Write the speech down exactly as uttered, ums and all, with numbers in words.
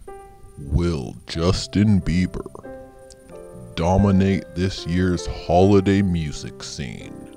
Will Justin Bieber dominate this year's holiday music scene?